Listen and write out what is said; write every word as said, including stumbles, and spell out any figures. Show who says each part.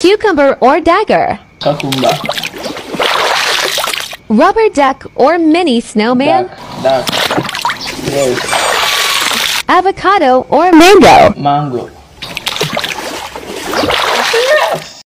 Speaker 1: Cucumber or dagger?
Speaker 2: Cucumber.
Speaker 1: Rubber duck or mini snowman?
Speaker 2: Duck. Duck. Yes.
Speaker 1: Avocado or mango?
Speaker 2: Mango.